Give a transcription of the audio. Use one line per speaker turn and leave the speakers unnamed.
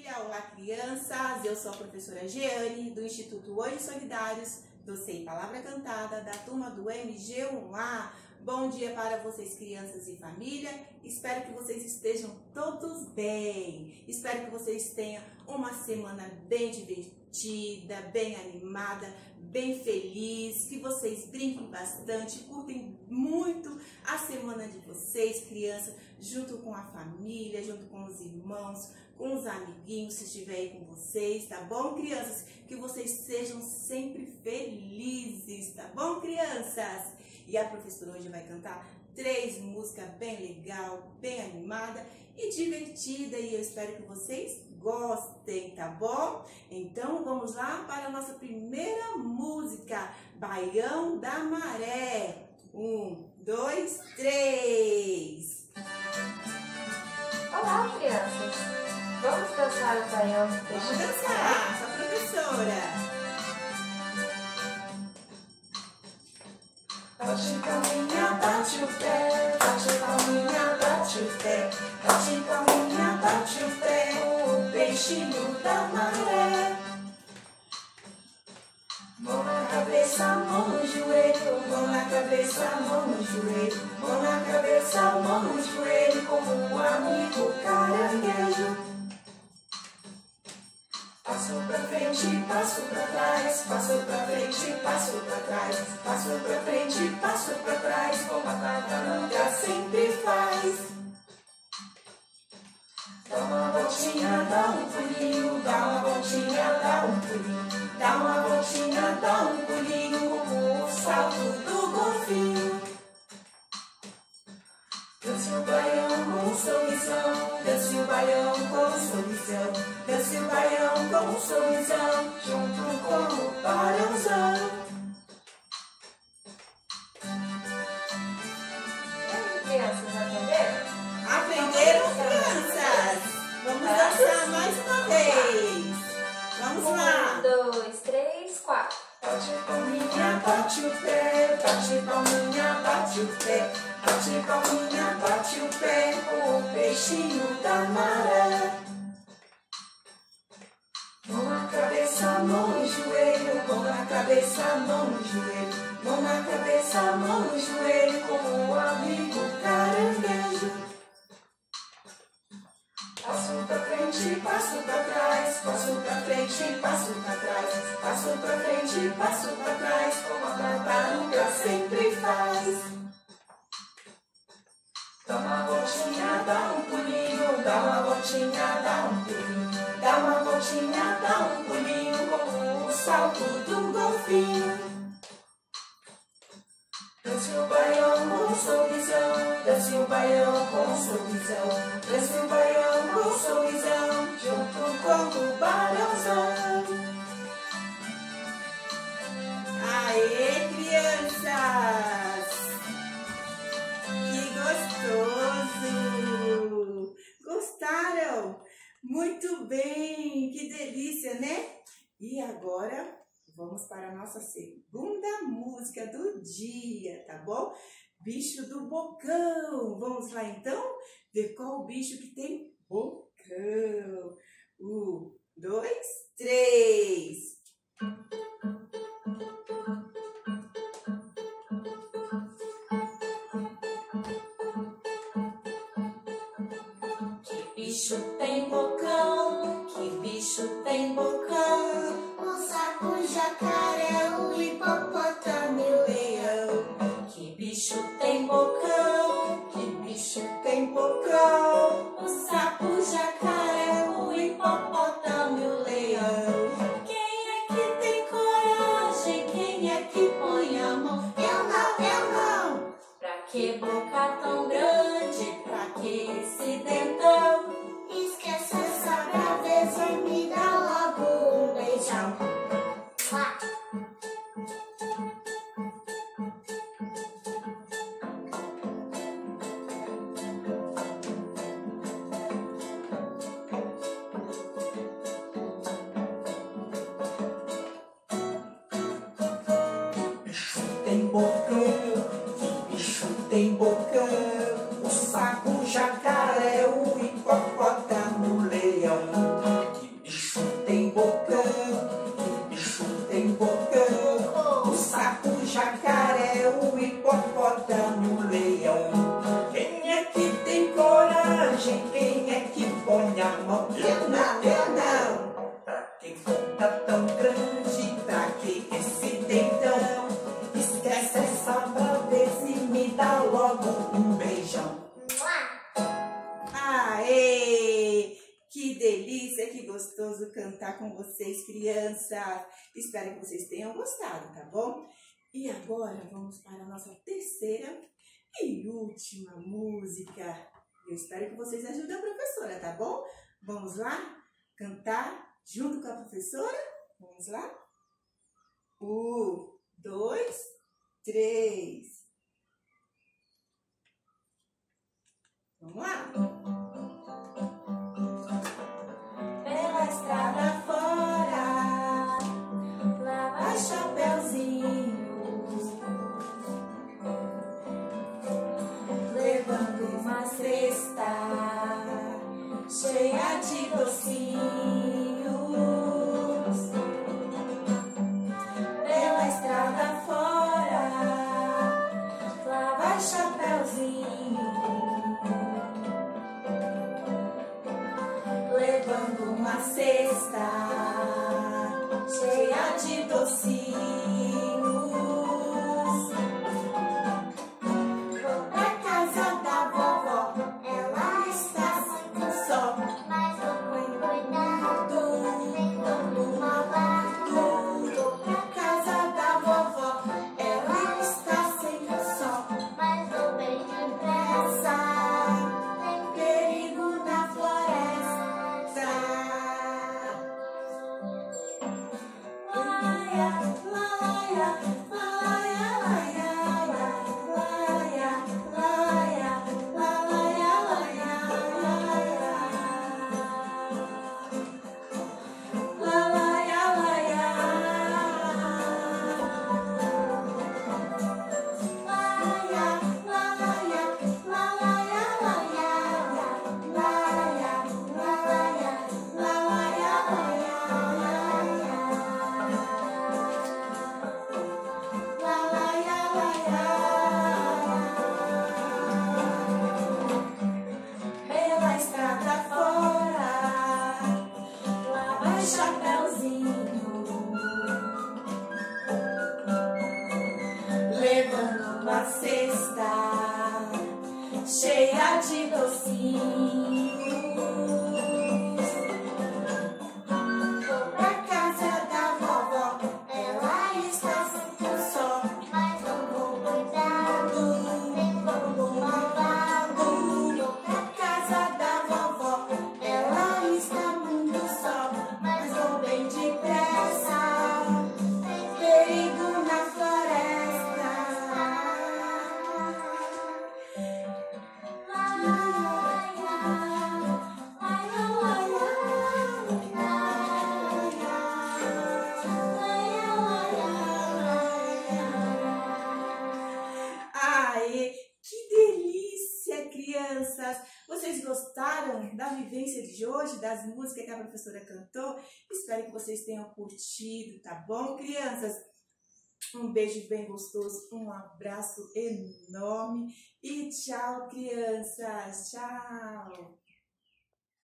família, olá crianças, eu sou a professora Jeane do Instituto Olhos Solidários, docei Palavra Cantada da turma do MG1A. Bom dia para vocês crianças e família, espero que vocês estejam todos bem, espero que vocês tenham uma semana bem divertida, bem animada, bem feliz, que vocês brinquem bastante, curtem muito a semana de vocês, crianças, junto com a família, junto com os irmãos, com os amiguinhos, se estiver aí com vocês, tá bom, crianças? Que vocês sejam sempre felizes, tá bom, crianças? E a professora hoje vai cantar 3 músicas bem legal, bem animada e divertida, e eu espero que vocês gostem, tá bom? Então vamos lá para a nossa primeira música, Baião da Maré. 1, 2, 3.
Olá, crianças! Vamos dançar o baião do peixe?
Vamos dançar, sua professora.
Bate palminha, bate o pé, bate palminha, bate o pé, bate palminha, bate o pé, o peixinho da maré. Mão na cabeça, mão no joelho, mão na cabeça, mão no joelho, mão na cabeça, mão no joelho, como um amigo caranguejo. Passo pra frente, passo pra trás, passo pra frente, passo pra trás, passo pra frente, passo pra trás, como a tartaruga sempre faz. Dá uma voltinha, dá um pulinho, dá uma voltinha, dá um pulinho, dá uma voltinha, dá um pulinho, como o salto do golfinho. Dance o baião com um sorrisão, dance o baião com um sorrisão, dance o baião com um sorrisão, junto com o barãozão.
Crianças, aprenderam?
Aprenderam, crianças? Vamos dançar mais uma vez. Vamos lá.
1, 2, 3, 4.
Bate palminha, bate o pé, bate palminha, bate o pé, bate palminha, bate o pé, o peixinho da maré. Mão na cabeça, mão no joelho, mão na cabeça, mão no joelho, mão na cabeça, mão no joelho, como um amigo caranguejo. Passo pra frente, passo pra trás, passo pra frente, passo pra trás, passo pra frente, passo pra trás, como a tartaruga sempre faz. Dá uma voltinha, dá um pulinho, dá uma voltinha, dá um pulinho, dá uma voltinha, dá um pulinho, como o salto do golfinho. Dance o baião com um sorrisão, dance o baião com um sorrisão, dance o baião com um sorrisão, junto com o barãozão.
Aê, crianças! Que gostoso! Gostaram? Muito bem! Que delícia, né? E agora vamos para a nossa segunda música do dia, tá bom? Bicho do bocão. Vamos lá então ver qual o bicho que tem bocão. 1, 2, 3.
Que bicho tem bocão? Que bicho tem bocão?
O sapo, jacaré, o hipopótamo e o leão.
Que bicho tem bocão? Que bicho tem bocão?
O sapo, jacaré, o hipopótamo e o leão.
Quem é que tem coragem? Quem é que põe a mão?
Eu não.
Pra que boca tão grande? Pra que esse dentão?
Esqueça essa braveza e me dá logo um beijão. Lá.
Bicho tem bocão, que bicho tem bocão? O sapo, o jacaré, o hipopótamo, o leão. minha mão.
Eu não.
Pra quem conta tão grande, pra que esse deitão? Esquece essa braveza e me dá logo um beijão.
Aê! Que delícia, que gostoso cantar com vocês, crianças. Espero que vocês tenham gostado, tá bom? E agora vamos para a nossa terceira e última música. Eu espero que vocês ajudem a professora, tá bom? Vamos lá cantar junto com a professora? Vamos lá? 1, 2, 3. Vamos lá?
Pela estrada fora, lá vai chapeuzinho, levando uma cesta cheia de docinhos. Pela estrada fora, lá vai chapeuzinho, levando uma cesta cheia de docinhos.
Vou pra casa da vovó, ela está sem só, mas mamãe cuidado, nem todo malvado. Vou pra casa da vovó, ela está sem só, mas vou bem depressa, tem perigo na floresta. Laia, laia, laia, laia, laia, laia, laia, laia,
Pela estrada fora, lá vai chapeuzinho, levando uma cesta cheia de docinhos.
vou pra casa da vovó, ela está sem só, mas não vou cuidado, nem vou malvado. Vou pra casa da vovó, ela está muito só, mas vou bem depressa, tem perigo na floresta.
Aê! Que delícia, crianças! Vocês gostaram da vivência de hoje, das músicas que a professora cantou? Espero que vocês tenham curtido, tá bom, crianças? Um beijo bem gostoso, um abraço enorme e tchau, crianças! Tchau!